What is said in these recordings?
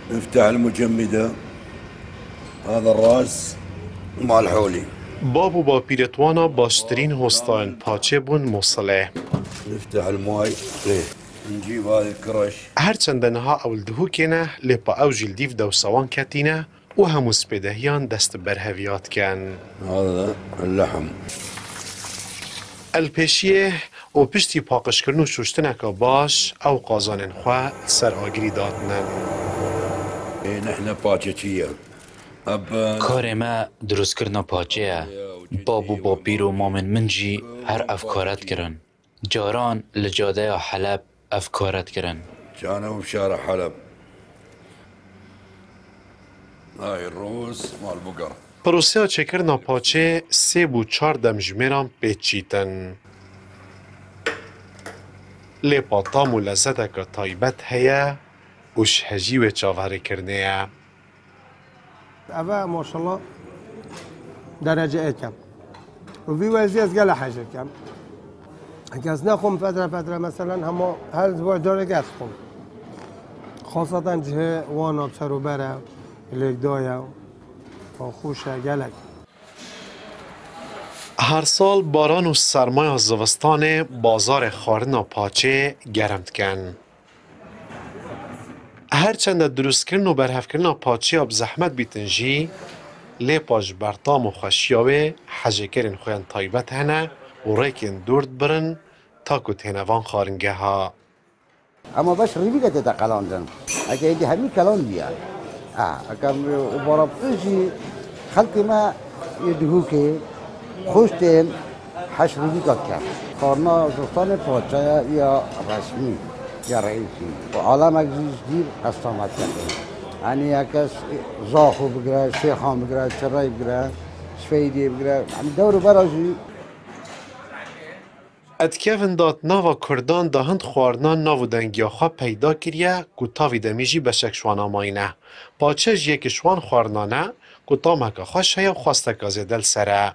نفتح المجمدة. هذا الراس مال حولي. بابو با پیرتوانا باشترین هستان پاچه بون موصله. نفتح الماي ليه نجيب هذه الكرش. هرچند نها اول دهو کنه لپا او جلدیف دو سوان کتینه و همو سپیدهیان دست برهویات کن. هذا اللحم. الپیشیه و پشتی پاقش کرنو شوشتنه که باش او قازانن خواه سر آگری دادنن. نحن باچچية. کار ما دروست کردن پاچه بابو با پیر و مامن من جی هر افکارت کرن جاران لجاده حلب افکارت کرن. كانوا بشارع حلب. هاي الروس مال بقر. پروسه چکرنا پاچه 3 و 4 دمجمیران پیچیتن. لپا طام و لذته که تایبت هیا وش هجی و چاوهره کرنه. اوه ماشالله درجه کم و في وزيز قال حاجه كم كاس ناخم فتره مثلا هم هر اسبوع داره قصكم خاصه جهه وانا بسرو بره الگدایا و خوشه گلک. هر سال باران و سرمای از زوستان بازار خارنا پاچه گرمت کن. هرچند دروست کرن و برهف کرن پاچه اب زحمت بیتنجی لیپاش برطام و خشیاوه حجه کرن خوین تایبت هنه و ریکن دورد برن تا کت هنوان خارنگه ها. اما باش ریوی که تقلاندن اگه ایدی همین کلان بیاد اگه بارا بتجی خلقی ما یدهو که خوشتین حش ریوی که کرد خارنا زستان پاچه یا رسمی یا رئیسی و عالم اگزیز دیر استامت کرده یعنی یکس زاخو بگره، شیخان بگره، چرای بگره، سفیدی بگره دور برازی. ادکیون داد ناوا کردان دا هند خوارنان ناو دنگیا خواه پیدا کریه که تاوی دمیجی بشک شوان آماینه. پاچه یک شوان خوارنانه که تامک خوش هیا خواسته کازی دل سره.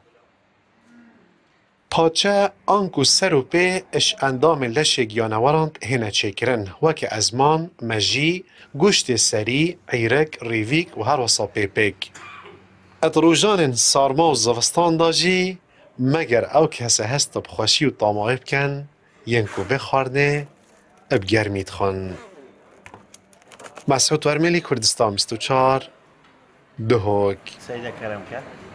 پاچه آنکو سر و پی اش اندام لشه گیانوارند هنه چکرن وکه ازمان، مجی، گوشت سری، عیرک، ریویک و هر وصا پیپک. اتروجان سارما و زوستان داجی مگر او کسه هست بخوشی و طامعه بکن ینکو بخارنه بگرمید خان. مسعود ورملی کردستان 24 دهوک. سیده کرم کرد